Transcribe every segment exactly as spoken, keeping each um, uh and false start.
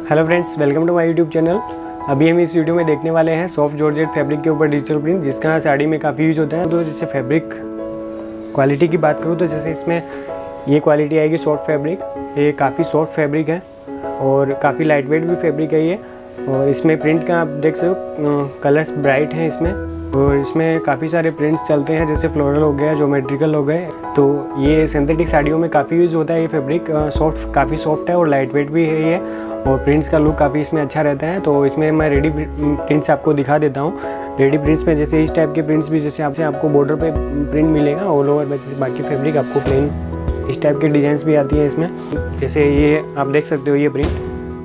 Hello friends, welcome to my YouTube channel. अभी हम इस वीडियो में देखने वाले हैं सॉफ्ट जॉर्जेट फैब्रिक के ऊपर डिजिटल प्रिंट, जिसका साड़ी में काफ़ी यूज होता है। तो जैसे फैब्रिक क्वालिटी की बात करूँ तो जैसे इसमें ये क्वालिटी आएगी सॉफ्ट फैब्रिक। ये काफ़ी सॉफ्ट फैब्रिक है और काफ़ी लाइट वेट भी फैब्रिक है ये। और इसमें प्रिंट का आप देख सकते हो, कलर्स ब्राइट हैं इसमें। और इसमें काफ़ी सारे प्रिंट्स चलते हैं, जैसे फ्लोरल हो गया, ज्योमेट्रिकल हो गए। तो ये सिंथेटिक साड़ियों में काफ़ी यूज़ होता है ये फैब्रिक। सॉफ्ट काफ़ी सॉफ्ट है और लाइट वेट भी है ये। और प्रिंट्स का लुक काफ़ी इसमें अच्छा रहता है। तो इसमें मैं रेडी प्रिंट्स आपको दिखा देता हूँ। रेडी प्रिंट्स में जैसे इस टाइप के प्रिंट्स भी जैसे आपसे आपको बॉर्डर पे प्रिंट मिलेगा ऑल ओवर, जैसे बाकी फैब्रिक आपको प्लेन इस टाइप के डिजाइंस भी आती हैं इसमें। जैसे ये आप देख सकते हो ये प्रिंट,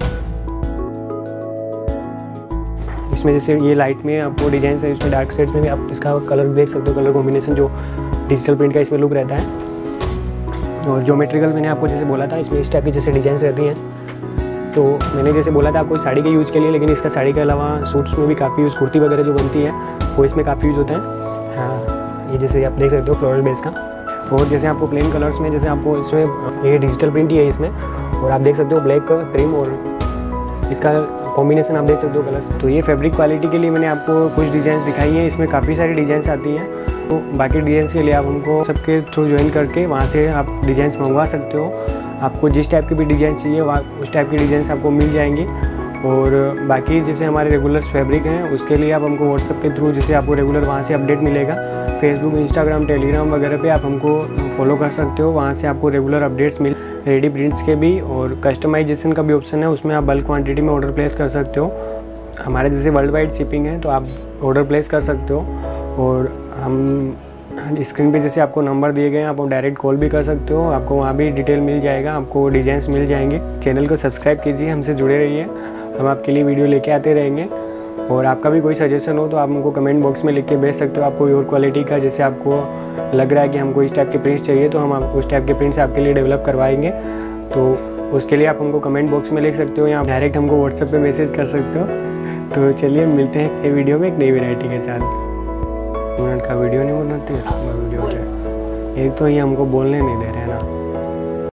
इसमें जैसे ये लाइट में आपको डिजाइन है, इसमें डार्क शेड में भी आप इसका कलर देख सकते हो। कलर कॉम्बिनेशन जो डिजिटल प्रिंट का इसमें लुक रहता है। और ज्योमेट्रिकल मैंने आपको जैसे बोला था, इसमें इस टाइप की जैसे डिजाइन रहती हैं। तो मैंने जैसे बोला था आपको साड़ी के यूज़ के लिए, लेकिन इसका साड़ी के अलावा सूट्स में भी काफ़ी यूज़, कुर्ती वगैरह जो बनती है वो इसमें काफ़ी यूज़ होता है। हाँ, ये जैसे आप देख सकते हो फ्लोरल बेस का। और जैसे आपको प्लेन कलर्स में जैसे आपको इसमें ये डिजिटल प्रिंट ही है इसमें। और आप देख सकते हो ब्लैक क्रीम और इसका कॉम्बिनेशन आप देख सकते हो कलर्स। तो ये फैब्रिक क्वालिटी के लिए मैंने आपको कुछ डिज़ाइन दिखाई है। इसमें काफ़ी सारी डिज़ाइंस आती हैं। तो बाकी डिज़ाइंस के लिए आप उनको सबके थ्रू ज्वाइन करके वहाँ से आप डिज़ाइंस मंगवा सकते हो। आपको जिस टाइप की भी डिज़ाइन चाहिए वहाँ उस टाइप की डिज़ाइंस आपको मिल जाएंगी। और बाकी जैसे हमारे रेगुलर फैब्रिक हैं उसके लिए आप हमको व्हाट्सएप के थ्रू जैसे आपको रेगुलर वहाँ से अपडेट मिलेगा। फेसबुक, इंस्टाग्राम, टेलीग्राम वगैरह पे आप हमको फॉलो कर सकते हो। वहाँ से आपको रेगुलर अपडेट्स मिल रेडी प्रिंट्स के भी। और कस्टमाइजेशन का भी ऑप्शन है, उसमें आप बल्क क्वांटिटी में ऑर्डर प्लेस कर सकते हो। हमारे जैसे वर्ल्ड वाइड शिपिंग है तो आप ऑर्डर प्लेस कर सकते हो। और हम स्क्रीन पे जैसे आपको नंबर दिए गए हैं, आप डायरेक्ट कॉल भी कर सकते हो। आपको वहाँ भी डिटेल मिल जाएगा, आपको डिज़ाइंस मिल जाएंगे। चैनल को सब्सक्राइब कीजिए, हमसे जुड़े रहिए, हम आपके लिए वीडियो लेके आते रहेंगे। और आपका भी कोई सजेशन हो तो आप हमको कमेंट बॉक्स में लिख के भेज सकते हो। आपको और क्वालिटी का जैसे आपको लग रहा है कि हमको इस टाइप के प्रिंट्स चाहिए तो हम आपको उस टाइप के प्रिंट्स आपके लिए डेवलप करवाएंगे। तो उसके लिए आप हमको कमेंट बॉक्स में लिख सकते हो या डायरेक्ट हमको व्हाट्सएप पे मैसेज कर सकते हो। तो चलिए मिलते हैं एक वीडियो में एक नई वैरायटी के साथ। मिनट का वीडियो नहीं बनाते वीडियो क्या, एक तो ये हमको बोलने नहीं दे रहे हैं ना।